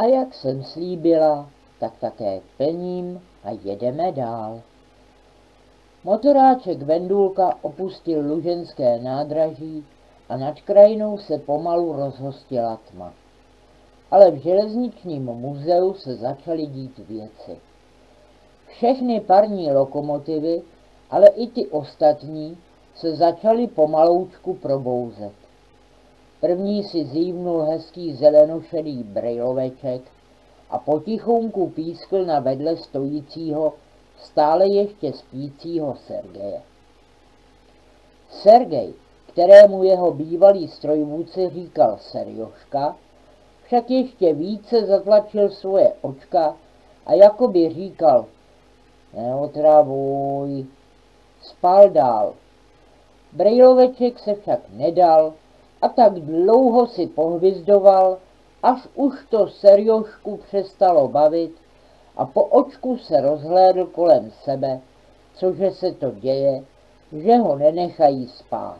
A jak jsem slíbila, tak také plním a jedeme dál. Motoráček Vendulka opustil luženské nádraží a nad krajinou se pomalu rozhostila tma. Ale v železničním muzeu se začaly dít věci. Všechny parní lokomotivy, ale i ty ostatní, se začaly pomaloučku probouzet. První si zívnul hezký zelenošedý brejloveček a potichonku pískl na vedle stojícího, stále ještě spícího Sergeje. Sergej, kterému jeho bývalý strojvůdce říkal Serjoška, však ještě více zatlačil svoje očka a jakoby říkal: neotravuj, spal dál. Brejloveček se však nedal a tak dlouho si pohvizdoval, až už to Serjošku přestalo bavit a po očku se rozhlédl kolem sebe, cože se to děje, že ho nenechají spát.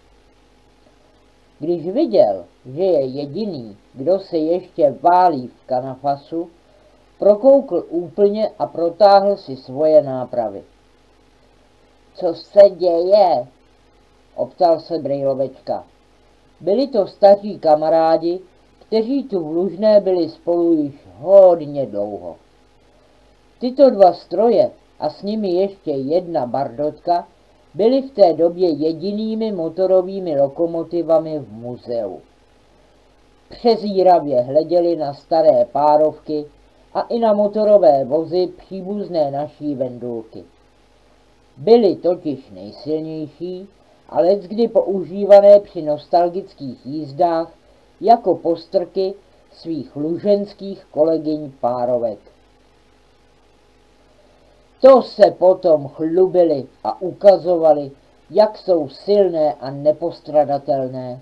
Když viděl, že je jediný, kdo se ještě válí v kanafasu, prokoukl úplně a protáhl si svoje nápravy. Co se děje? Optal se Brejlovečka. Byli to staří kamarádi, kteří tu v Lužné byli spolu již hodně dlouho. Tyto dva stroje a s nimi ještě jedna bardotka byly v té době jedinými motorovými lokomotivami v muzeu. Přezíravě hleděli na staré párovky a i na motorové vozy příbuzné naší Vendulky. Byly totiž nejsilnější a leckdy používané při nostalgických jízdách jako postrky svých luženských kolegyň párovek. To se potom chlubili a ukazovali, jak jsou silné a nepostradatelné.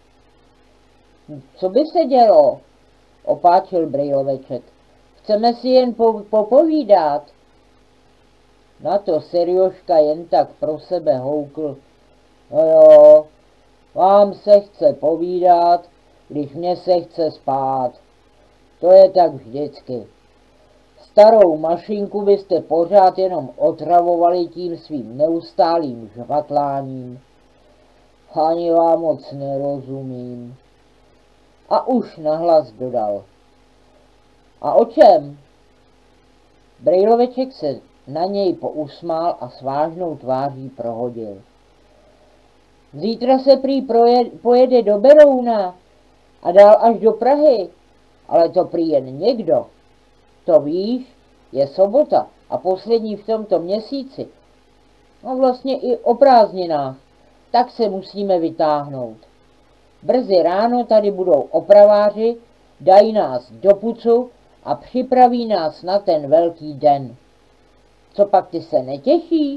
Co by se dělo? Opáčil Brejloveček. Chceme si jen popovídat. Na to Serjoška jen tak pro sebe houkl. No jo, vám se chce povídat, když mně se chce spát. To je tak vždycky. Starou mašinku byste pořád jenom otravovali tím svým neustálým žvatláním. Ani vám moc nerozumím. A už nahlas dodal. A o čem? Brejloveček se na něj pousmál a s vážnou tváří prohodil. Zítra se prý pojede do Berouna a dál až do Prahy, ale to prý jen někdo. To víš, je sobota a poslední v tomto měsíci. A vlastně i o prázdninách, tak se musíme vytáhnout. Brzy ráno tady budou opraváři, dají nás do pucu a připraví nás na ten velký den. Co pak ty se netěšíš?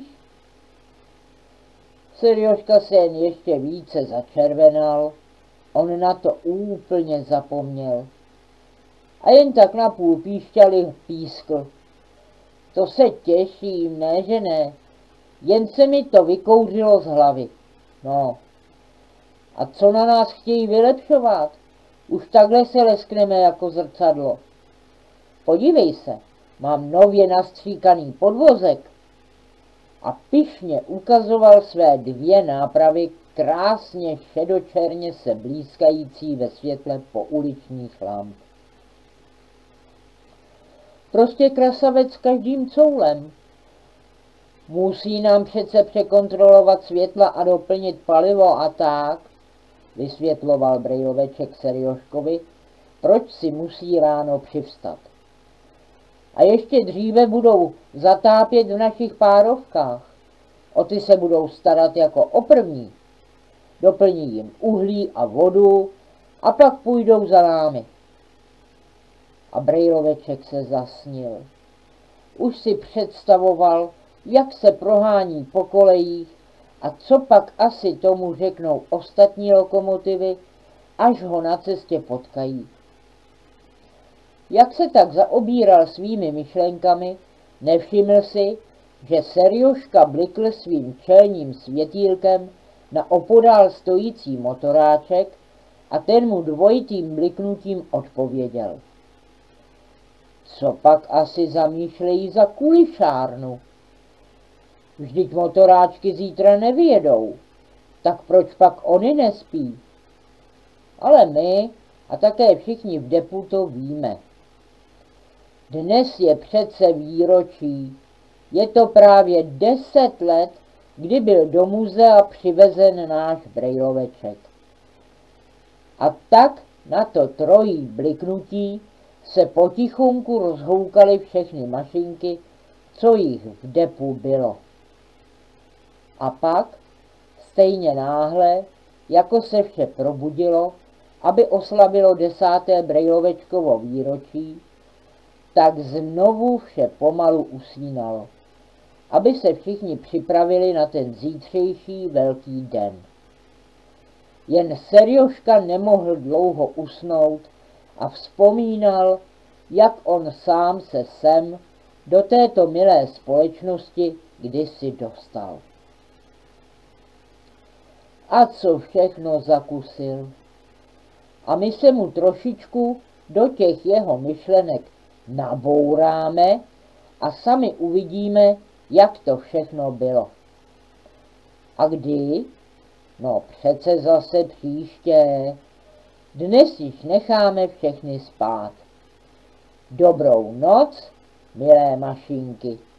Serjoška se jen ještě více začervenal, on na to úplně zapomněl. A jen tak napůl píšťali pískl. To se těším, ne že ne, jen se mi to vykouřilo z hlavy. No, a co na nás chtějí vylepšovat? Už takhle se leskneme jako zrcadlo. Podívej se, mám nově nastříkaný podvozek. A pyšně ukazoval své dvě nápravy, krásně šedočerně se blýskající ve světle pouličních lamp. Prostě krasavec každým coulem. Musí nám přece překontrolovat světla a doplnit palivo a tak, vysvětloval Brejloveček Serjoškovi, proč si musí ráno přivstat. A ještě dříve budou zatápět v našich párovkách. O ty se budou starat jako o první. Doplní jim uhlí a vodu a pak půjdou za námi. A Brejloveček se zasnil. Už si představoval, jak se prohání po kolejích a co pak asi tomu řeknou ostatní lokomotivy, až ho na cestě potkají. Jak se tak zaobíral svými myšlenkami, nevšiml si, že Serjoška blikl svým čelním světýlkem na opodál stojící motoráček a ten mu dvojitým bliknutím odpověděl. Co pak asi zamýšlejí za kulišárnu? Vždyť motoráčky zítra nevyjedou, tak proč pak oni nespí? Ale my a také všichni v depu to víme. Dnes je přece výročí. Je to právě 10 let, kdy byl do muzea přivezen náš brejloveček. A tak na to trojí bliknutí se potichunku rozhoukaly všechny mašinky, co jich v depu bylo. A pak, stejně náhle, jako se vše probudilo, aby oslavilo 10. brejlovečkovo výročí, tak znovu vše pomalu usínalo, aby se všichni připravili na ten zítřejší velký den. Jen Serjoška nemohl dlouho usnout a vzpomínal, jak on sám se sem do této milé společnosti kdysi dostal. A co všechno zakusil. A my se mu trošičku do těch jeho myšlenek nabouráme a sami uvidíme, jak to všechno bylo. A kdy? No přece zase příště. Dnes již necháme všechny spát. Dobrou noc, milé mašinky.